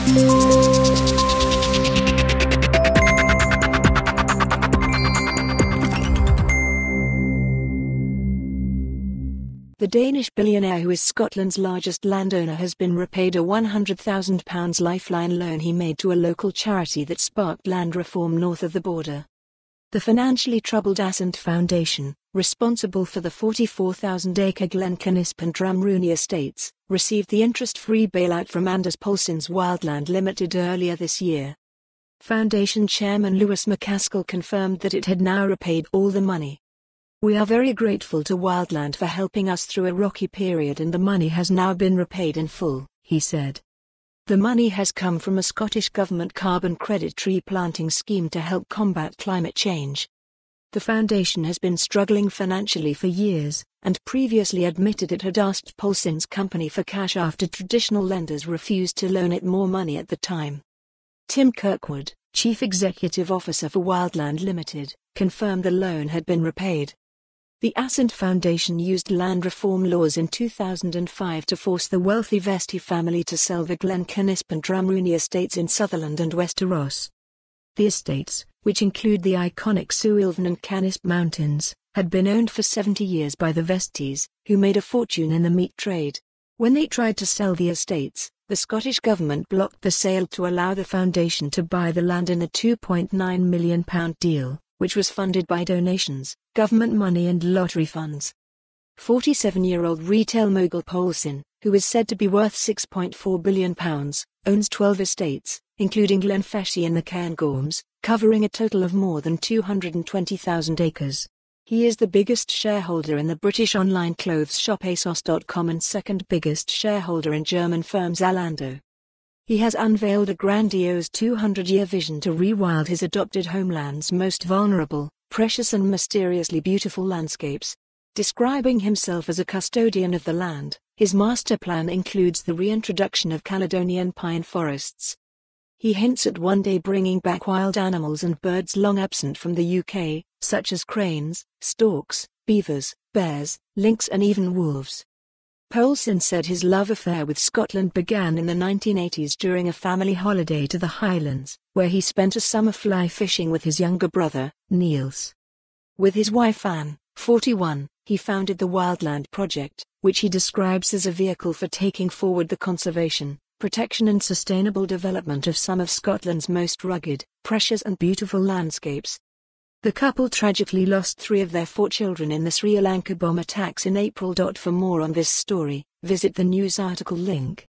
The Danish billionaire who is Scotland's largest landowner has been repaid a £100,000 lifeline loan he made to a local charity that sparked land reform north of the border. The financially troubled Assynt Foundation, responsible for the 44,000-acre Glencanisp and Drumrunie estates, received the interest-free bailout from Anders Povlsen's Wildland Limited earlier this year. Foundation chairman Lewis MacAskill confirmed that it had now repaid all the money. "We are very grateful to Wildland for helping us through a rocky period, and the money has now been repaid in full," he said. The money has come from a Scottish Government carbon credit tree planting scheme to help combat climate change. The foundation has been struggling financially for years, and previously admitted it had asked Povlsen's company for cash after traditional lenders refused to loan it more money at the time. Tim Kirkwood, Chief Executive Officer for Wildland Limited, confirmed the loan had been repaid. The Assynt Foundation used land reform laws in 2005 to force the wealthy Vestey family to sell the Glencanisp and Drumrunie estates in Sutherland and Westeros. The estates, which include the iconic Wildland and Canisp Mountains, had been owned for 70 years by the Vesteys, who made a fortune in the meat trade. When they tried to sell the estates, the Scottish Government blocked the sale to allow the foundation to buy the land in a £2.9 million deal, which was funded by donations, government money and lottery funds. 47-year-old retail mogul Povlsen, who is said to be worth £6.4 billion, owns 12 estates, including Glenfeshie in the Cairngorms, covering a total of more than 220,000 acres. He is the biggest shareholder in the British online clothes shop ASOS.com and second biggest shareholder in German firm Zalando. He has unveiled a grandiose 200-year vision to rewild his adopted homeland's most vulnerable, precious and mysteriously beautiful landscapes. Describing himself as a custodian of the land, his master plan includes the reintroduction of Caledonian pine forests. He hints at one day bringing back wild animals and birds long absent from the UK, such as cranes, storks, beavers, bears, lynx and even wolves. Povlsen said his love affair with Scotland began in the 1980s during a family holiday to the Highlands, where he spent a summer fly fishing with his younger brother, Niels. With his wife Anne, 41, he founded the Wildland Project, which he describes as a vehicle for taking forward the conservation, protection and sustainable development of some of Scotland's most rugged, precious and beautiful landscapes. The couple tragically lost 3 of their 4 children in the Sri Lanka bomb attacks in April. For more on this story, visit the news article link.